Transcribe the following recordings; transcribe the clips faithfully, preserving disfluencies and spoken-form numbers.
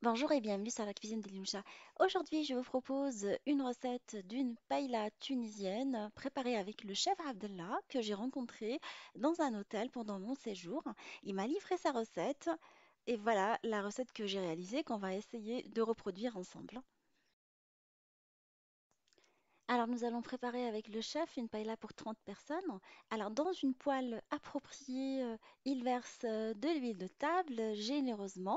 Bonjour et bienvenue sur la cuisine de Limcha. Aujourd'hui, je vous propose une recette d'une paella tunisienne préparée avec le chef Abdallah que j'ai rencontré dans un hôtel pendant mon séjour. Il m'a livré sa recette et voilà la recette que j'ai réalisée qu'on va essayer de reproduire ensemble. Alors, nous allons préparer avec le chef une paella pour trente personnes. Alors, dans une poêle appropriée, euh, il verse euh, de l'huile de table généreusement.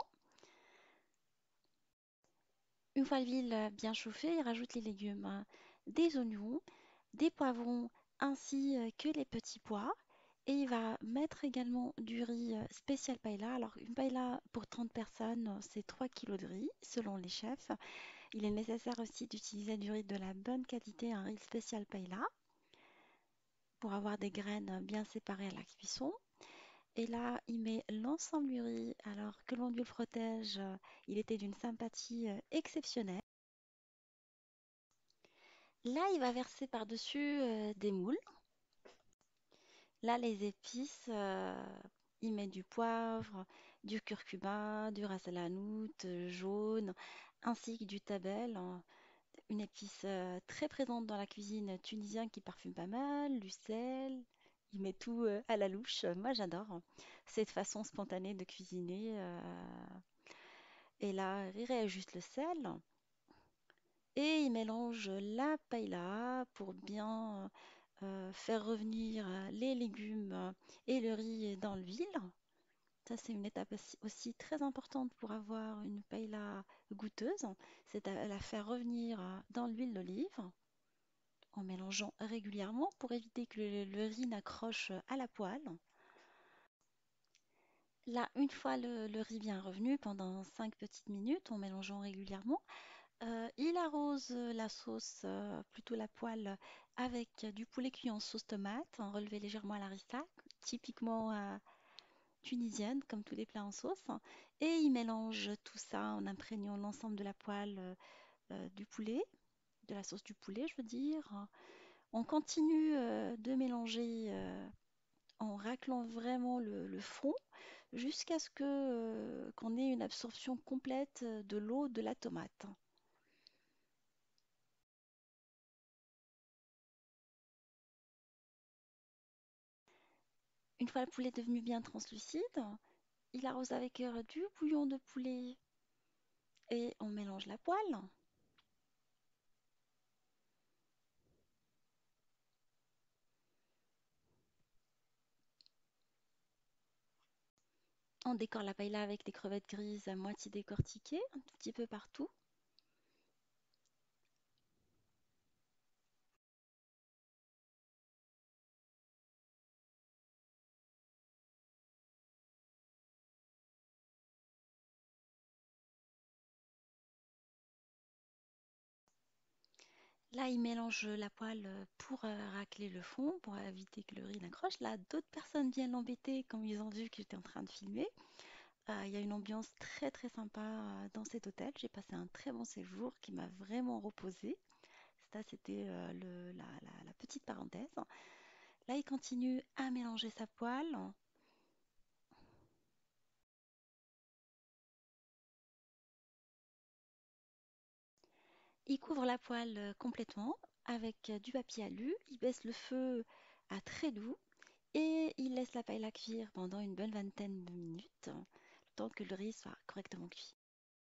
Une fois l'huile bien chauffée, il rajoute les légumes, hein, des oignons, des poivrons ainsi euh, que les petits pois. Et il va mettre également du riz euh, spécial paella. Alors une paella pour trente personnes, euh, c'est trois kilos de riz selon les chefs. Il est nécessaire aussi d'utiliser du riz de la bonne qualité, un riz spécial paella, pour avoir des graines bien séparées à la cuisson. Et là, il met l'ensemble du riz. Alors que l'on lui le protège, euh, il était d'une sympathie euh, exceptionnelle. Là, il va verser par-dessus euh, des moules. Là, les épices, euh, il met du poivre, du curcuma, du ras el hanout euh, jaune, ainsi que du tabel, hein, une épice euh, très présente dans la cuisine tunisienne qui parfume pas mal, du sel. Il met tout euh, à la louche. Moi, j'adore cette façon spontanée de cuisiner. euh. Et là, il réajuste le sel et il mélange la paella pour bien euh, faire revenir euh, les légumes euh, et le riz dans l'huile. Ça, c'est une étape aussi, aussi très importante pour avoir une paella goûteuse. C'est à la faire revenir euh, dans l'huile d'olive en mélangeant régulièrement pour éviter que le, le riz n'accroche à la poêle. Là, une fois le, le riz bien revenu, pendant cinq petites minutes, en mélangeant régulièrement, euh, il arrose la sauce, euh, plutôt la poêle, avec du poulet cuit en sauce tomate, hein, relevé légèrement à la harissa, typiquement euh, tunisienne, comme tous les plats en sauce. Et il mélange tout ça en imprégnant l'ensemble de la poêle euh, euh, du poulet, de la sauce du poulet, je veux dire. On continue euh, de mélanger euh, en raclant vraiment le, le fond jusqu'à ce que euh, qu'on ait une absorption complète de l'eau de la tomate. Une fois le poulet devenu bien translucide, il arrose avec euh, du bouillon de poulet et on mélange la poêle. On décore la paella avec des crevettes grises à moitié décortiquées, un tout petit peu partout. Là, il mélange la poêle euh, pour euh, racler le fond, pour éviter que le riz n'accroche. Là, d'autres personnes viennent l'embêter quand ils ont vu que j'étais en train de filmer. Euh, Il y a une ambiance très très sympa euh, dans cet hôtel. J'ai passé un très bon séjour qui m'a vraiment reposée. Ça, c'était euh, le- la, la- la petite parenthèse. Là, il continue à mélanger sa poêle. Il couvre la poêle euh, complètement avec euh, du papier alu. Il baisse le feu à très doux et il laisse la paella cuire pendant une bonne vingtaine de minutes, le temps que le riz soit correctement cuit.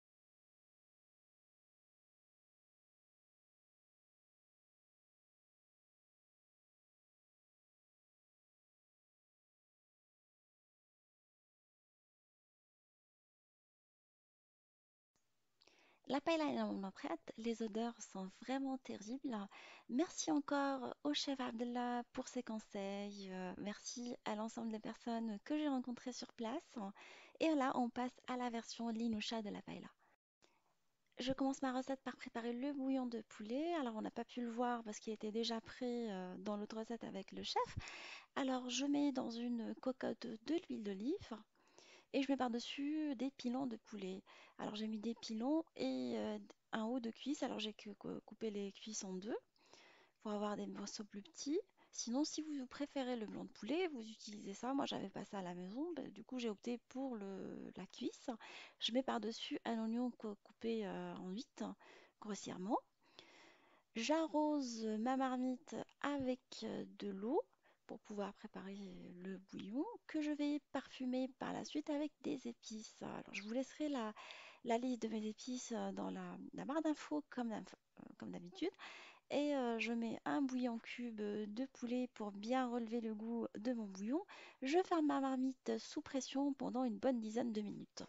La paella est normalement prête, les odeurs sont vraiment terribles. Merci encore au chef Abdallah pour ses conseils. Euh, merci à l'ensemble des personnes que j'ai rencontrées sur place. Et là, on passe à la version linoucha de la paella. Je commence ma recette par préparer le bouillon de poulet. Alors, on n'a pas pu le voir parce qu'il était déjà prêt euh, dans l'autre recette avec le chef. Alors, je mets dans une cocotte de l'huile d'olive et je mets par-dessus des pilons de poulet. Alors, j'ai mis des pilons et euh, un haut de cuisse. Alors, j'ai que- que- coupé les cuisses en deux pour avoir des morceaux plus petits. Sinon, si vous préférez le blanc de poulet, vous utilisez ça. Moi, j'avais pas ça à la maison. Bah, du coup, j'ai opté pour le, la cuisse. Je mets par-dessus un oignon co- coupé euh, en huit, grossièrement. J'arrose ma marmite avec euh, de l'eau pour pouvoir préparer le bouillon que je vais parfumer par la suite avec des épices. Alors, je vous laisserai la, la liste de mes épices euh, dans la, la barre d'infos comme d'hab- euh, comme d'habitude. Et euh, je mets un bouillon cube de poulet pour bien relever le goût de mon bouillon. Je ferme ma marmite sous pression pendant une bonne dizaine de minutes.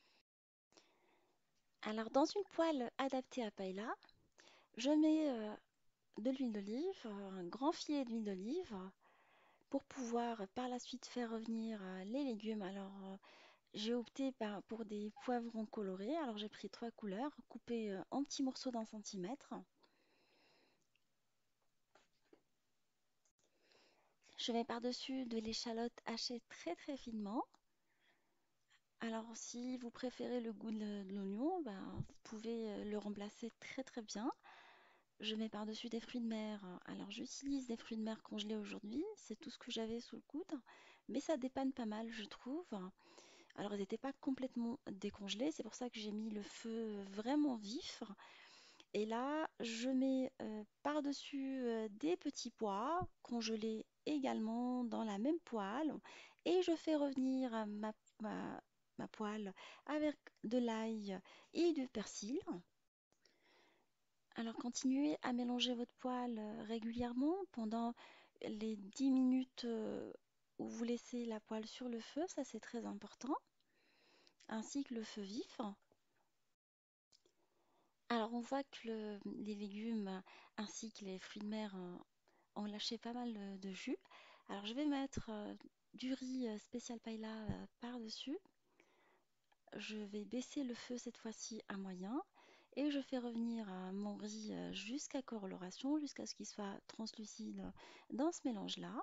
Alors, dans une poêle adaptée à paella, je mets euh, de l'huile d'olive, euh, un grand filet d'huile d'olive, pour pouvoir par la suite faire revenir euh, les légumes. Alors, euh, j'ai opté par- pour des poivrons colorés. Alors, j'ai pris trois couleurs, coupés euh, en petits morceaux d'un centimètre. Je mets par-dessus de l'échalote hachée très très finement. Alors, si vous préférez le goût de de l'oignon, ben, vous pouvez euh, le remplacer très très bien. Je mets par-dessus des fruits de mer. Alors, j'utilise des fruits de mer congelés aujourd'hui. C'est tout ce que j'avais sous le coude. Mais ça dépanne pas mal, je trouve. Alors, ils n'étaient pas complètement décongelés. C'est pour ça que j'ai mis le feu vraiment vif. Et là, je mets euh, par-dessus euh, des petits pois congelés également dans la même poêle. Et je fais revenir euh, ma, ma, ma poêle avec de l'ail et du persil. Alors, continuez à mélanger votre poêle euh, régulièrement pendant les dix minutes euh, où vous laissez la poêle sur le feu, ça c'est très important, ainsi que le feu vif. Alors, on voit que le- les légumes ainsi que les fruits de mer euh, ont lâché pas mal de, de jus. Alors, je vais mettre euh, du riz euh, spécial paella euh, par-dessus. Je vais baisser le feu cette fois-ci à moyen et je fais revenir euh, mon riz euh, jusqu'à coloration, jusqu'à ce qu'il soit translucide dans ce mélange-là.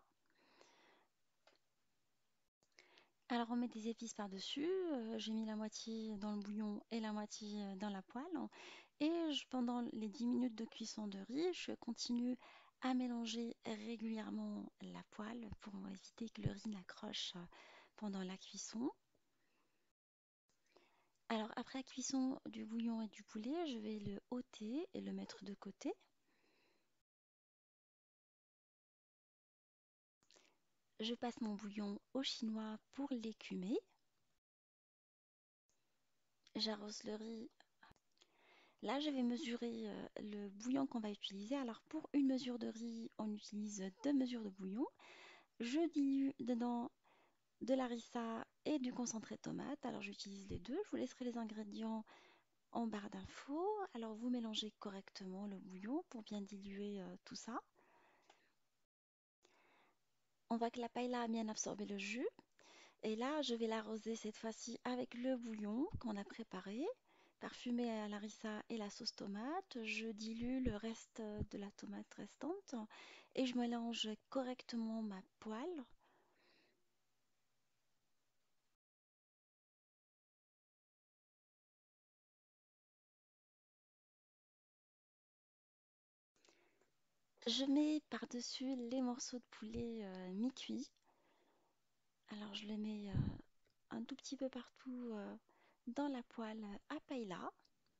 Alors on met des épices par-dessus. Euh, j'ai mis la moitié dans le bouillon et la moitié euh, dans la poêle. Et je- pendant les dix minutes de cuisson de riz, je continue à mélanger régulièrement la poêle pour éviter que le riz n'accroche euh, pendant la cuisson. Alors après la cuisson du bouillon et du poulet, je vais le ôter et le mettre de côté. Je passe mon bouillon au chinois pour l'écumer. J'arrose le riz. Là, je vais mesurer euh, le bouillon qu'on va utiliser. Alors, pour une mesure de riz, on utilise deux mesures de bouillon. Je dilue dedans de la harissa et du concentré de tomate. Alors, j'utilise les deux. Je vous laisserai les ingrédients en barre d'infos. Alors, vous mélangez correctement le bouillon pour bien diluer euh, tout ça. On voit que la paella a bien absorbé le jus. Et là, je vais l'arroser cette fois-ci avec le bouillon qu'on a préparé, parfumé à l'harissa et la sauce tomate. Je dilue le reste de la tomate restante et je mélange correctement ma poêle. Je mets par-dessus les morceaux de poulet euh, mi-cuits. Alors je les mets euh, un tout petit peu partout euh, dans la poêle à paella.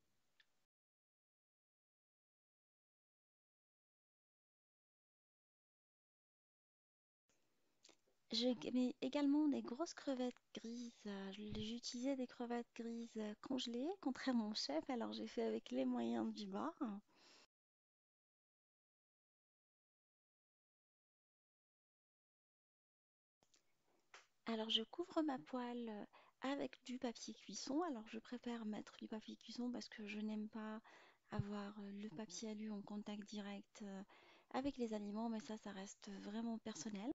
Je mets également des grosses crevettes grises. Euh, J'ai utilisé des crevettes grises euh, congelées, contrairement à mon chef, alors j'ai fait avec les moyens du bord. Alors je couvre ma poêle euh, avec du papier cuisson. Alors je préfère mettre du papier cuisson parce que je n'aime pas avoir euh, le papier alu en contact direct euh, avec les aliments, mais ça, ça reste vraiment personnel.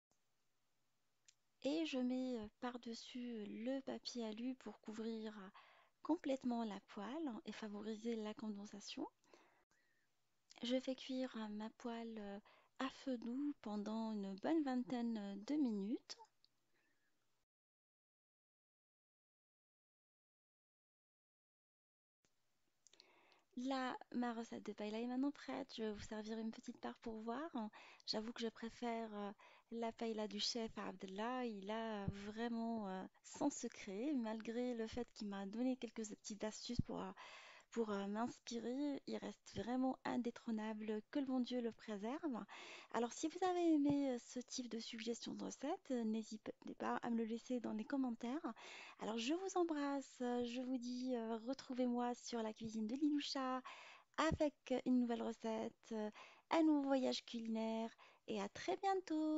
Et je mets euh, par-dessus le papier alu pour couvrir euh, complètement la poêle et favoriser la condensation. Je fais cuire euh, ma poêle euh, à feu doux pendant une bonne vingtaine euh, de minutes. Là, ma recette de paella est maintenant prête. Je vais vous servir une petite part pour voir. J'avoue que je préfère euh, la paella du chef Abdallah. Il a vraiment euh, son secret, malgré le fait qu'il m'a donné quelques petites astuces pour, euh, pour euh, m'inspirer. Il reste vraiment indétrônable. Que le bon Dieu le préserve. Alors, si vous avez aimé euh, ce type de suggestion de recette, euh, n'hésitez pas à me le laisser dans les commentaires. Alors, je vous embrasse. euh, Je vous dis, euh, retrouvez-moi sur la cuisine de Liloucha avec une nouvelle recette, euh, un nouveau voyage culinaire et à très bientôt.